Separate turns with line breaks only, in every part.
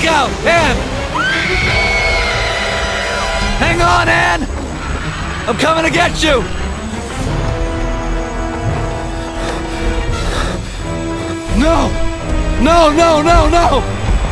out! Ann! Hang on, Ann! I'm coming to get you! No! No, no, no, no!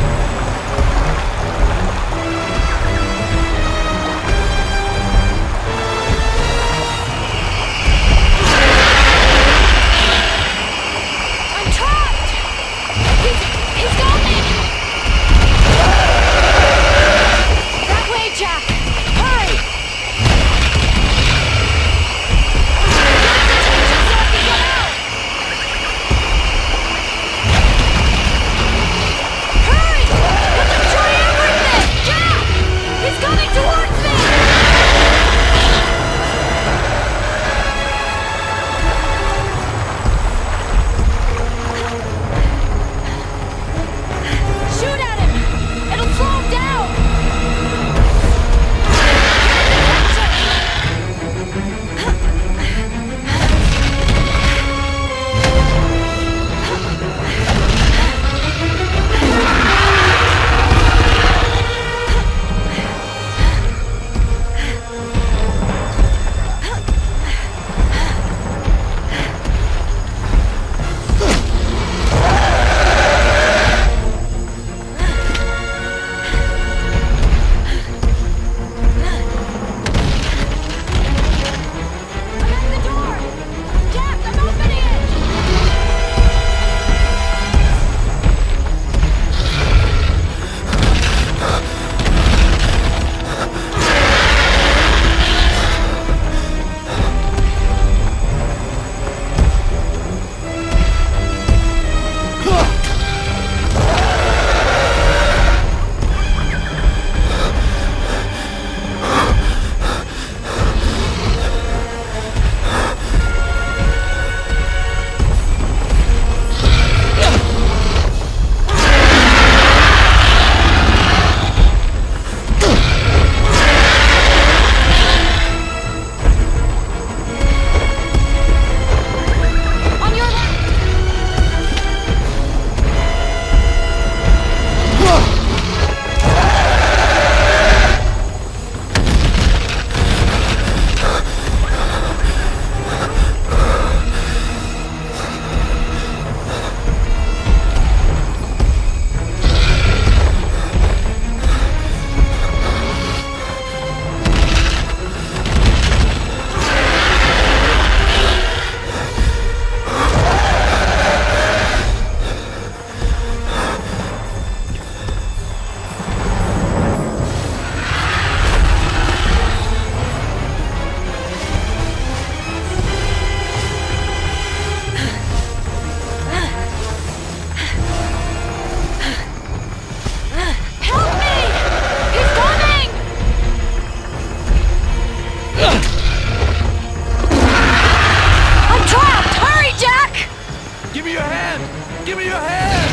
Give me your hand!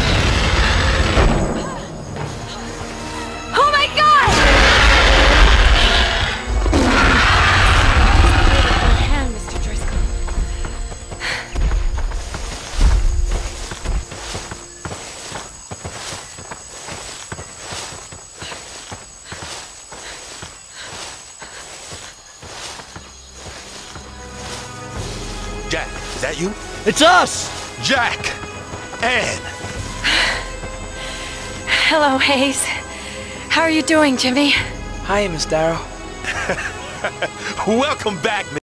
Oh my God! Hand, Mr. Driscoll.
Jack, is that you?
It's us!
Jack! Ann!
Hello, Hayes. How are you doing, Jimmy?
Hi, Miss Darrow.
Welcome back,